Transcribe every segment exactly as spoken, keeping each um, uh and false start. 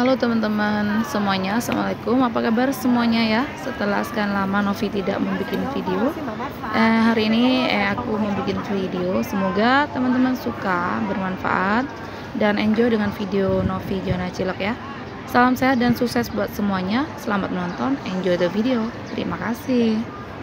Halo teman-teman semuanya, assalamualaikum. Apa kabar semuanya ya? Setelah sekian lama Novi tidak membuat video, eh, hari ini eh, aku membuat video. Semoga teman-teman suka, bermanfaat, dan enjoy dengan video Novi Jona Cilok ya. Salam sehat dan sukses buat semuanya. Selamat menonton, enjoy the video. Terima kasih.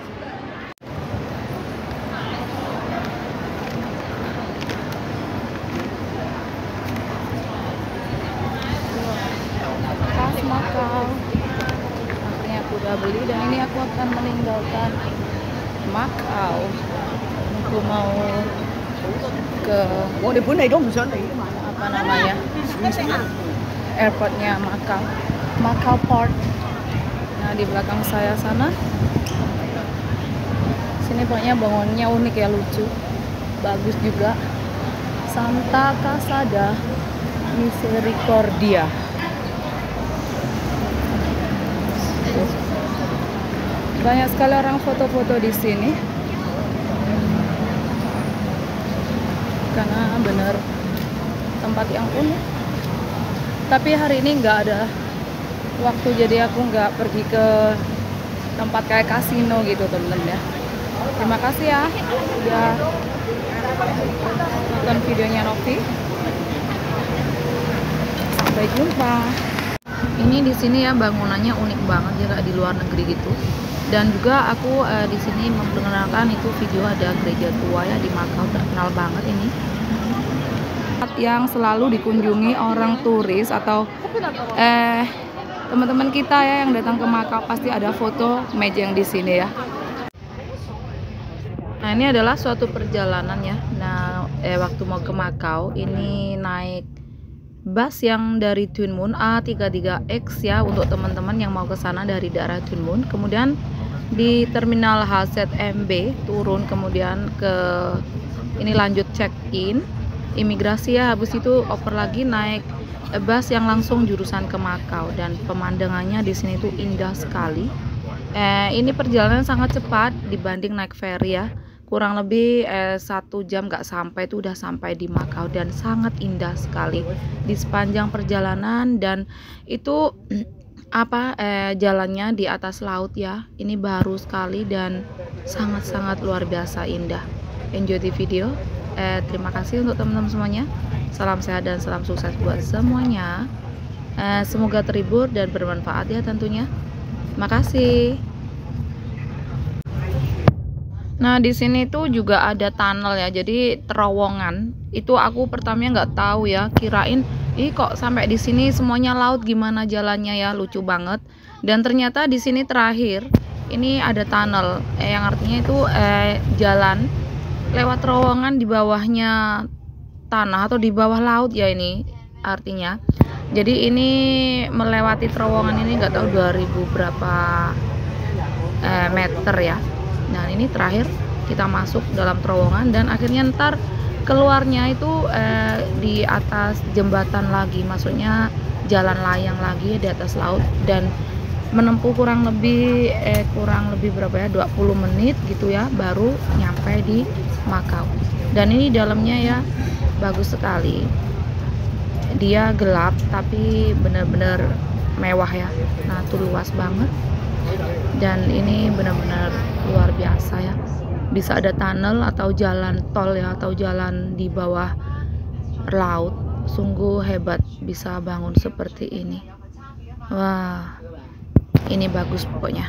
Makau, akhirnya aku udah beli dan ini aku akan meninggalkan Makau. Aku mau ke apa namanya airportnya Makau, Makau Port. Nah di belakang saya sana, sini pokoknya bangunnya unik ya, lucu, bagus juga. Santa Casa da Misericordia. Banyak sekali orang foto-foto di sini karena bener tempat yang unik. Tapi hari ini nggak ada waktu, jadi aku nggak pergi ke tempat kayak kasino gitu temen-temen ya. Terima kasih ya udah nonton videonya Novi. Sampai jumpa. Ini di sini ya bangunannya unik banget ya, kayak di luar negeri gitu. Dan juga aku eh, di sini memperkenalkan itu video ada gereja tua ya di Makau, terkenal banget ini. Yang selalu dikunjungi orang turis atau eh teman-teman kita ya yang datang ke Makau, pasti ada foto meja yang di sini ya. Nah, ini adalah suatu perjalanan ya. Nah, eh waktu mau ke Makau ini naik bus yang dari Tuen Mun A tiga tiga X ya, untuk teman-teman yang mau ke sana dari daerah Tuen Mun. Kemudian di terminal H Z M B turun, kemudian ke ini lanjut check in imigrasi ya, habis itu oper lagi naik bus yang langsung jurusan ke Makau. Dan pemandangannya di sini tuh indah sekali. Eh, ini perjalanan sangat cepat dibanding naik ferry ya, kurang lebih eh, satu jam nggak sampai itu udah sampai di Makau, dan sangat indah sekali di sepanjang perjalanan. Dan itu apa eh, jalannya di atas laut ya, ini baru sekali dan sangat-sangat luar biasa indah. Enjoy the video. Eh, terima kasih untuk teman-teman semuanya. Salam sehat dan salam sukses buat semuanya. Eh, semoga terhibur dan bermanfaat ya tentunya. Makasih. Nah di sini tuh juga ada tunnel ya, jadi terowongan. Itu aku pertamanya nggak tahu ya, kirain ih kok sampai di sini semuanya laut, gimana jalannya ya, lucu banget. Dan ternyata di sini terakhir ini ada tunnel, eh, yang artinya itu eh, jalan lewat terowongan di bawahnya tanah atau di bawah laut ya, ini artinya. Jadi ini melewati terowongan ini nggak tahu dua ribu berapa eh, meter ya. Nah ini terakhir kita masuk dalam terowongan dan akhirnya ntar keluarnya itu eh, di atas jembatan lagi, maksudnya jalan layang lagi di atas laut, dan menempuh kurang lebih eh, kurang lebih berapa ya, dua puluh menit gitu ya, baru nyampe di Makau. Dan ini dalamnya ya bagus sekali, dia gelap tapi bener-bener mewah ya. Nah tuh luas banget, dan ini benar-benar luar biasa ya, bisa ada tunnel atau jalan tol ya, atau jalan di bawah laut. Sungguh hebat bisa bangun seperti ini. Wah, ini bagus pokoknya.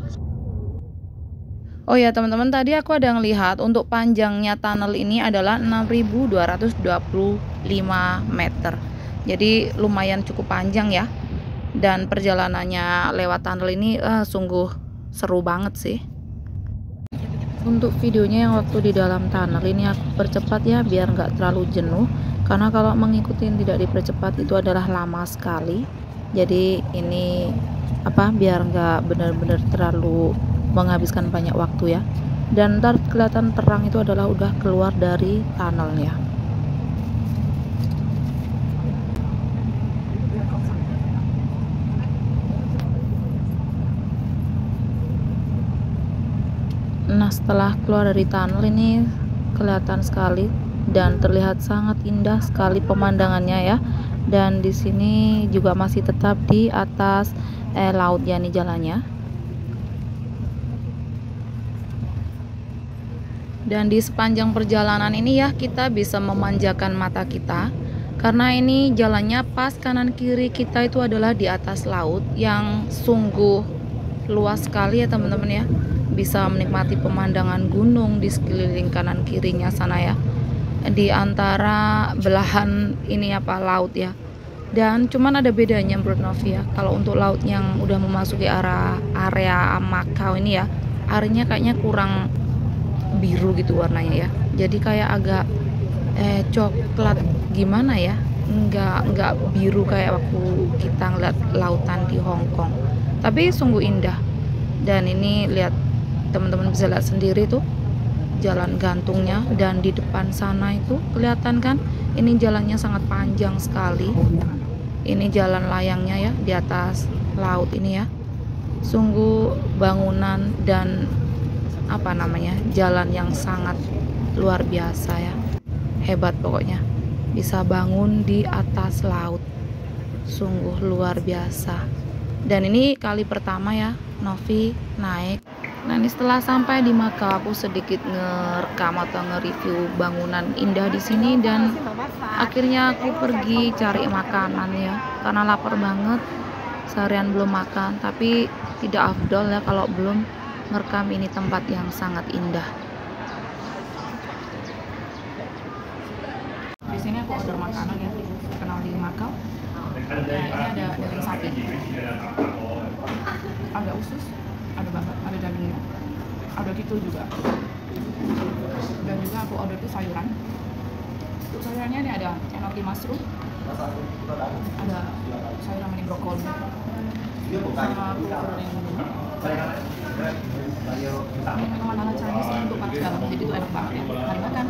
Oh ya teman-teman, tadi aku ada ngelihat untuk panjangnya tunnel ini adalah enam ribu dua ratus dua puluh lima meter. Jadi lumayan cukup panjang ya. Dan perjalanannya lewat tunnel ini uh, sungguh seru banget sih. Untuk videonya yang waktu di dalam tunnel ini aku percepat ya, biar nggak terlalu jenuh, karena kalau mengikuti tidak dipercepat itu adalah lama sekali. Jadi ini apa, biar nggak benar-benar terlalu menghabiskan banyak waktu ya. Dan ntar kelihatan terang itu adalah udah keluar dari tunnelnya. Nah setelah keluar dari tunnel ini kelihatan sekali dan terlihat sangat indah sekali pemandangannya ya. Dan di sini juga masih tetap di atas eh, laut ya nih jalannya. Dan di sepanjang perjalanan ini ya kita bisa memanjakan mata kita, karena ini jalannya pas kanan kiri kita itu adalah di atas laut yang sungguh luas sekali ya teman-teman ya. Bisa menikmati pemandangan gunung di sekeliling kanan kirinya sana ya, di antara belahan ini apa laut ya. Dan cuman ada bedanya menurut Novi ya, kalau untuk laut yang udah memasuki arah area Makau ini ya, airnya kayaknya kurang biru gitu warnanya ya, jadi kayak agak eh, coklat gimana ya, nggak nggak biru kayak waktu kita ngeliat lautan di Hong Kong, tapi sungguh indah. Dan ini lihat teman-teman bisa lihat sendiri tuh jalan gantungnya, dan di depan sana itu kelihatan kan ini jalannya sangat panjang sekali. Ini jalan layangnya ya di atas laut ini ya, sungguh bangunan dan apa namanya jalan yang sangat luar biasa ya, hebat pokoknya bisa bangun di atas laut, sungguh luar biasa. Dan ini kali pertama ya Novi naik. Nah ini setelah sampai di Makau, aku sedikit ngerekam atau nge-review bangunan indah di sini, dan akhirnya aku pergi cari makanan ya, karena lapar banget, seharian belum makan. Tapi tidak afdol ya kalau belum merekam ini tempat yang sangat indah. Di sini aku order makanan ya, terkenal di Makau. Nah, ini ada daging sapi, ada usus, ada banget, ada dagingnya, ada gitu juga. Dan juga aku order itu sayuran. Untuk sayurannya ini ada enoki mushroom, ada sayuran ini brokoli, sama aku order yang ini. Ini memang ala Chinese ya, untuk pakai dalam, jadi itu enak banget ya. Mari makan.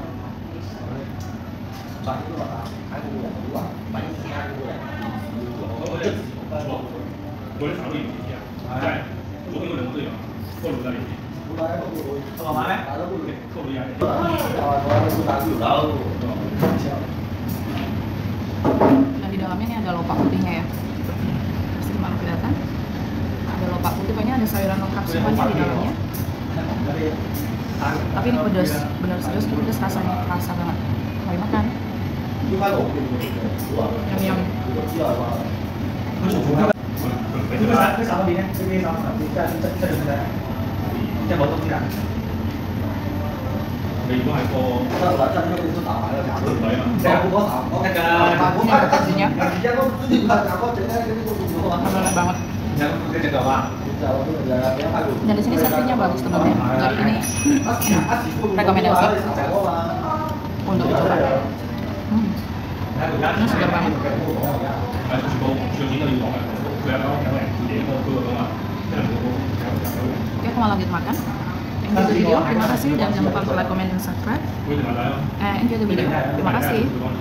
Dan di dalamnya ini ada lopak putihnya ya, sedikit kelihatan. Ada lopak putih, banyak ada sayuran lengkap semuanya di dalamnya. Tapi ini pedas, benar serius pedas rasanya, terasa banget. Mari makan. Yum yum. Banget. Dan di sini servisnya bagus teman-teman. Jadi ini rekomendasi untuk dicoba. Hmm. Ini segar banget. Oke, aku mau lanjut makan. Enjoy the video, terima kasih, dan jangan lupa untuk like, comment, dan subscribe. Eh, enjoy the video, terima kasih.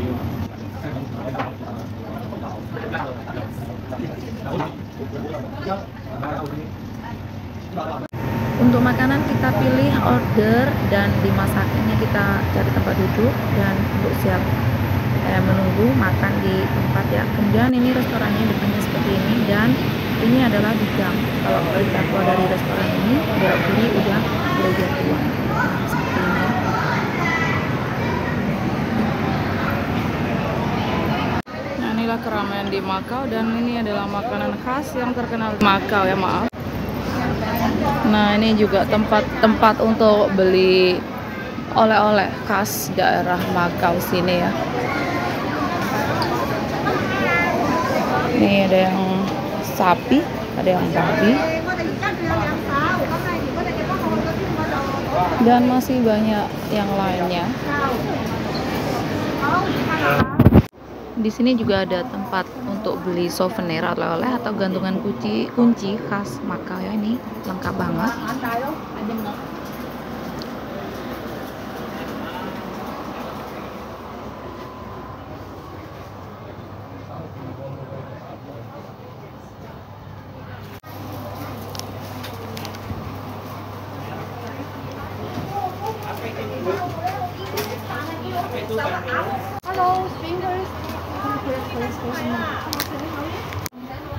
Untuk makanan kita pilih order, dan dimasaknya kita cari tempat duduk dan untuk siap eh, menunggu makan di tempat ya. Kemudian ini restorannya depannya seperti ini, dan ini adalah di gang. Kalau kita keluar dari restoran ini, belok kiri udah gereja tua. Nah, seperti ini. Nah, inilah keramaian di Makau, dan ini adalah makanan khas yang terkenal di Makau ya, maaf. Nah, ini juga tempat-tempat untuk beli oleh-oleh khas daerah Makau sini ya. Ini ada yang sapi, ada yang babi, dan masih banyak yang lainnya. Di sini juga ada tempat untuk beli souvenir oleh-oleh atau gantungan kunci kunci khas Makau ya, ini lengkap banget. Hello, fingers.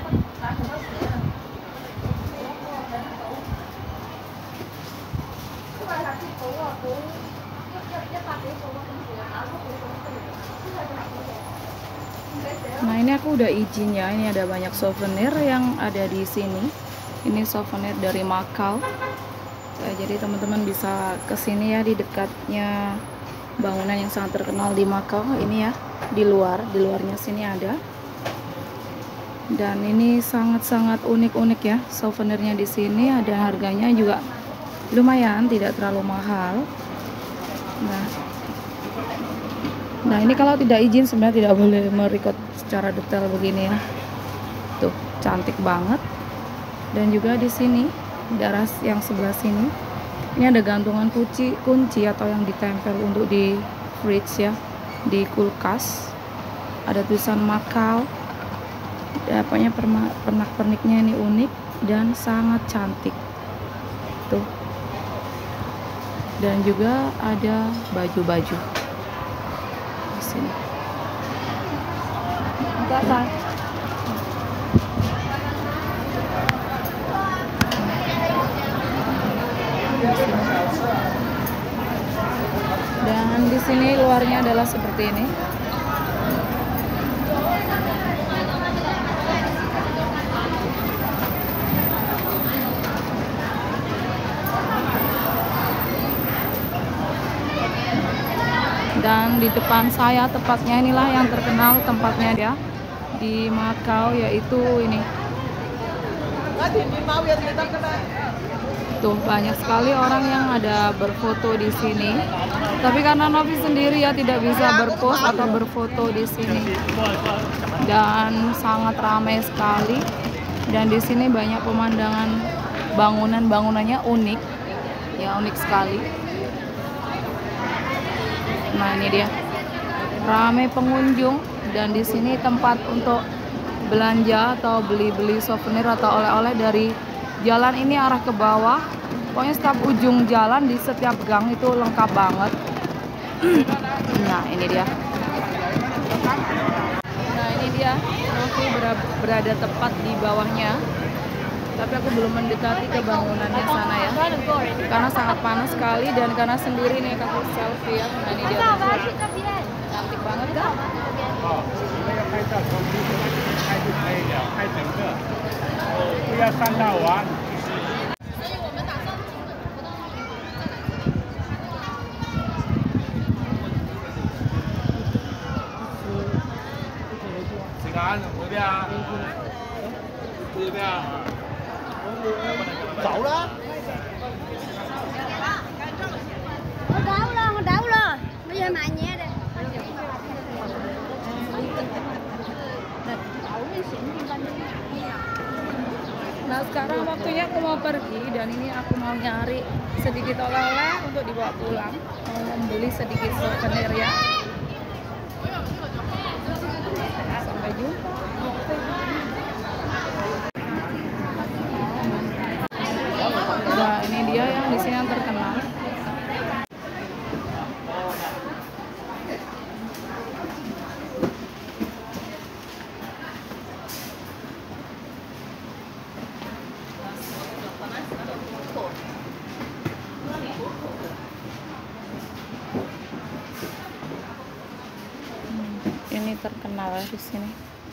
Nah, ini aku udah izin ya. Ini ada banyak souvenir yang ada di sini. Ini souvenir dari Macau. Nah, jadi teman-teman bisa kesini ya, di dekatnya bangunan yang sangat terkenal di Macau. Ini ya, di luar, di luarnya sini ada. Dan ini sangat-sangat unik-unik ya souvenirnya di sini. Ada harganya juga lumayan, tidak terlalu mahal. Nah, nah ini kalau tidak izin sebenarnya tidak boleh merecord secara detail begini ya. Tuh, cantik banget. Dan juga di sini, daerah yang sebelah sini, ini ada gantungan kunci, kunci atau yang ditempel untuk di fridge ya, di kulkas. Ada tulisan Macau. Dapatnya pernak-perniknya ini unik dan sangat cantik. Tuh. Dan juga ada baju-baju di sini. Enggak, dan di sini luarnya adalah seperti ini. Dan di depan saya tepatnya inilah yang terkenal tempatnya dia di Macau, yaitu ini. Tuh, banyak sekali orang yang ada berfoto di sini. Tapi karena Novi sendiri ya tidak bisa berpose atau berfoto di sini. Dan sangat ramai sekali. Dan di sini banyak pemandangan, bangunan-bangunannya unik. Ya, unik sekali. Nah, ini dia. Ramai pengunjung, dan di sini tempat untuk belanja atau beli-beli souvenir atau oleh-oleh dari jalan ini arah ke bawah. Pokoknya setiap ujung jalan di setiap gang itu lengkap banget. Nah, ini dia. Nah, ini dia. Novi berada tepat di bawahnya. Tapi aku belum mendekati ke bangunannya sana ya. Karena sangat panas sekali, dan karena sendiri nih aku selfie ya. Nah, ini dia. Cantik banget kan? Đậu đó. Nó đậu rồi, nó đậu rồi. Bây giờ mày nhé đây. Nah, sekarang waktunya aku mau pergi, dan ini aku mau nyari sedikit oleh-oleh untuk dibawa pulang. Mau membeli sedikit souvenir ya. Sampai jumpa. Nah, ini dia yang di sini yang terkenal. Ini terkenal ya di sini.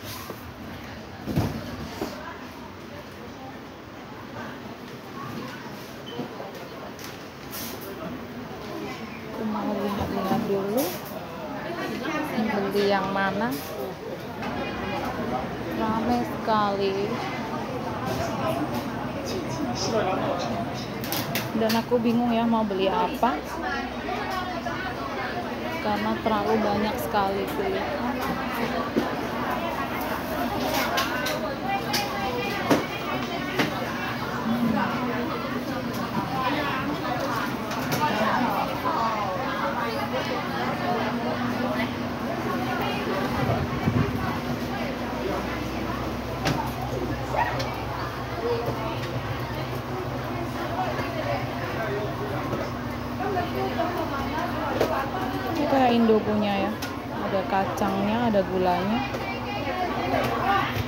Aku mau lihat-lihat dulu beli yang mana. Ramai sekali. Dan aku bingung ya mau beli apa, karena terlalu banyak sekali pilihan. Ini kayak Indo punya ya, ada kacangnya, ada gulanya.